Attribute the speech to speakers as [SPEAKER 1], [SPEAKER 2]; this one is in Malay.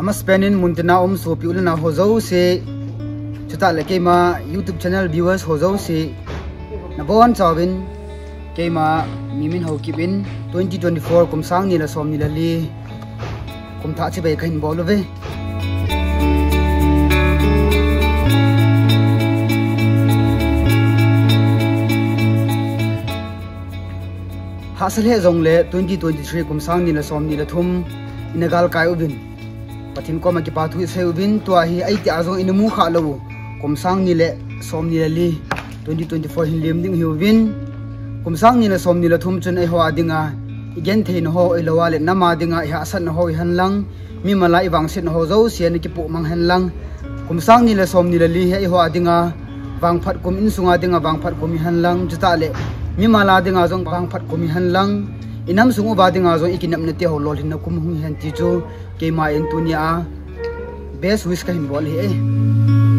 [SPEAKER 1] ama Spainin muntina so piulna hozo se chuta le kema YouTube channel viewers hozo se na bon chawin kema mimin ho kibin 2024 kumsang ni la som ni la li kum tha che bai khain bolove hasal he zong le 2023 kumsang ni la som ni la thum inagal kai ubin pathin ko ma ki pathu se ubin to hi ai ti azong in mu kha lo kumsang ni le som ni la li 2024 hin lem ding hi ubin kumsang ni la som ni la thum chun ai ho adinga igen thein ho ai lawa le nama dinga ha san ho han lang mi mala i wang sin ho zo sian ki pu mang han lang kumsang ni la som ni la li he ho adinga wang phat kum in sunga dinga wang phat kum han lang juta le mi mala dinga jong wang phat kum han lang inam sungu ba dinga jong ikinam ne te ho lol hin kum hung han ti chu ke ma en tunia best wish ka hin bol he